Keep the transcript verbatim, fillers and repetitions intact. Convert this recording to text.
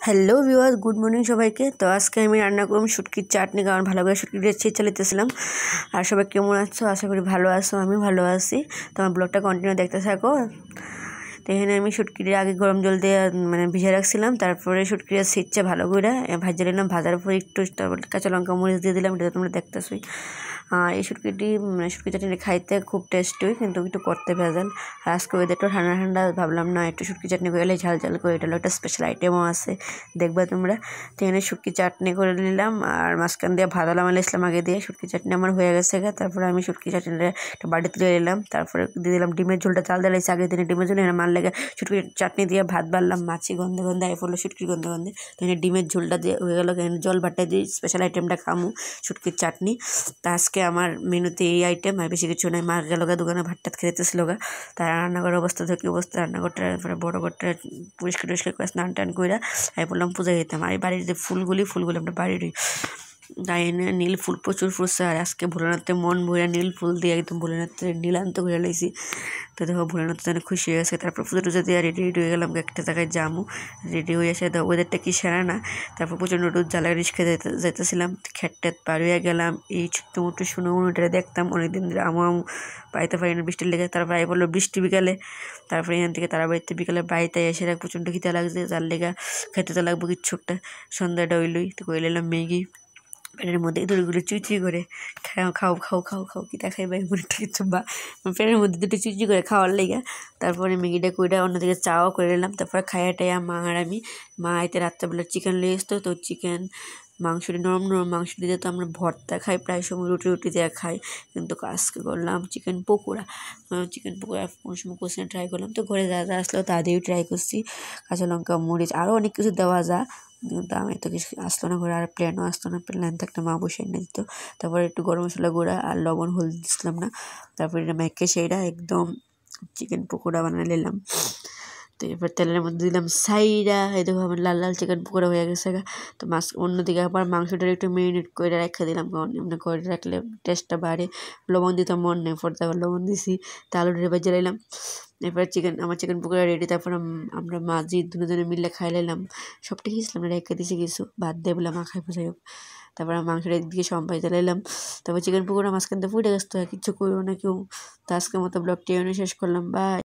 Hello viewers, good morning সবাইকে। তো আজকে আমি রান্না করলাম শুটকির চাটনি, কারণ ভালো করে শুটকিটা ছেঁচে নিতেছিলাম। আর সবাই কেমন আছো? আশা করি ভালো আছো, আমি ভালো আছি। তোমার ব্লগটা কন্টিনিউ দেখতে থাকো। তো এখানে আমি শুটকিটা আগে গরম জল দিয়ে মানে ভিজে রাখছিলাম, তারপরে শুটকিটা ছেঁচে ভালো করে ভাজা নিলাম। ভাজার পর একটু তারপর কাঁচা লঙ্কা মরিচ দিয়ে দিলাম, এটা তোমরা দেখতেছোই। আর এই শুটকিটি মানে শুটকি চাটনি খাইতে খুব টেস্টি, কিন্তু একটু করতে ভেজাল। আর আজকে ওয়েদারটা ঠান্ডা ঠান্ডা, ভাবলাম না একটু শুটকি চাটনি করে এলে ঝাল ঝাল করে, এটা হলো একটা স্পেশাল আইটেমও আছে, দেখবা তোমরা। তো এখানে শুটকি চাটনি করে নিলাম আর মাঝখান দিয়ে ভাজালাম ইসলাম আগে দিয়ে। শুটকি চাটনি আমার হয়ে গেছে, তারপরে আমি শুটকি চাটনিটা একটা বাড়িতে তুলে নিলাম। তারপরে দিয়ে দিলাম ডিমের ঝোলটা, চাল দিলাইছি আগের দিনে ডিমের ঝোল। এখানে মার লেগে শুটকি চাটনি দিয়ে ভাত বাড়লাম, মাছি গন্ধে গন্ধে আই পড়লো, শুটকির গন্ধে গন্ধে। তো এখানে ডিমের ঝোলটা দিয়ে হয়ে গেলো। এখানে জল ভাতটা দিয়ে স্পেশাল আইটেমটা খামু, শুটকির চাটনি। তা আজকে আমার মেনুতে এই আইটেম, আর বেশি কিছু নাই। মা গেল গা দোকানে ভাত টাত খেতেছিল গা, তার রান্নাঘরের অবস্থা থেকে অবস্থা, রান্নাঘরটা বড় ঘরটা পরিষ্কার টরিষ্কার করে স্নান টান করে আমি বললাম পূজা দিতাম। আর এই বাড়ির যে ফুলগুলি ফুলগুলি আমরা বাড়িরই, তাই এনে নীল ফুল প্রচুর ফুলছে। আর আজকে ভোলেনাথে মন ভরে নীল ফুল দিয়ে একদম ভোলেনাথে নীলান্ত ঘুরে লাইছি। তো দেখো ভোলেনাথ যেন খুশি হয়ে গেছে। তারপর পুজো টুজো দিয়ে রেডি রেডি হয়ে গেলাম, একটা জায়গায় যামু। রেডি হয়ে এসে ওদেরটা কি সেরা না। তারপর প্রচণ্ড রোদ জ্বালায় রিস্কে যাইতে যাইতেছিলাম, খেটটেট পার হয়ে গেলাম। এই ছোট্ট মোটো শুনো উনুটা দেখতাম অনেকদিন ধরে, আমু আমু পাইতে পারি না বৃষ্টির লেগে। তারপর আই বললো বৃষ্টি বিকালে। তারপরে এখান থেকে তারা বাড়িতে বিকালে বাড়িতে এসে প্রচণ্ড খিদে লাগছে, যার লেগা খেতে তো লাগবো কিচ্ছু একটা। সন্ধ্যাটা হইলই তো কই নিলাম ম্যাগি, পেটের মধ্যে দড়িগুলো চুই চুই করে খাও খাও খাও খাও খাও কি দেখাই ভাই মনে কিছু বা পেটের মধ্যে দুটো চুই চুই করে খাওয়ার লেগে। তারপরে ম্যাগিটা কইটা অন্যদিকে চাও করে নিলাম। তারপরে খাইয়া টাইয়া মা আর আমি, মা আইতে রাত্রেবেলা চিকেন লিয়ে আসতো, তো চিকেন মাংসটি নরম নরম মাংস দিয়ে তো আমরা ভর্তা খাই, প্রায় সময় রুটি রুটি দিয়ে খাই, কিন্তু আজকে করলাম চিকেন পকোড়া। চিকেন পকোড়া কোনো সময় কোশ্চেন ট্রাই করলাম, তো ঘরে যা যা আসলো তা দিয়েও ট্রাই করছি। কাঁচা লঙ্কা মরিচ আরও অনেক কিছু দেওয়া যায়, কিন্তু আমি তো কিছু আসতো না ঘরে। আর প্ল্যানও আসতো না, প্ল্যান থাকতে মা বসে এনে দিত। তারপরে একটু গরম মশলা গুঁড়া আর লবণ হলদি দিচ্ছিলাম না। তারপরে এটা মেখে সেইটা একদম চিকেন পকোড়া বানিয়ে নিলাম। তো এবার তেলের মধ্যে দিলাম সাইডা, এই দেখো আমার লাল লাল চিকেন পকোড়া হয়ে গেছে। তো মাছ অন্যদিকে আবার মাংসটা একটু মেরিনেট করে রেখে দিলাম, কারণ এমনি করে রাখলে টেস্টটা বাড়ে। লবণ দিতে মন নেই, পরে আবার লবণ দিছি। তা আলু ঢেবে জ্বালাইলাম। এরপর চিকেন আমার চিকেন পকোড়া রেডি। তারপর আমরা মাঝি দুজনে মিলে খাই লাইলাম। সবটা খেয়েছিলাম না, রেখে দিয়েছি কিছু, বাদ দিয়ে বলে মা খাই বোঝাই হোক। তারপর মাংসের একদিকে সম্পাই জ্বালাইলাম। তারপর চিকেন পকোড়া মাঝখান থেকে ফুটে গেছে, তো কিছু করবো না কেউ। তো আজকের মতো ব্লগটি এনে শেষ করলাম, বাই।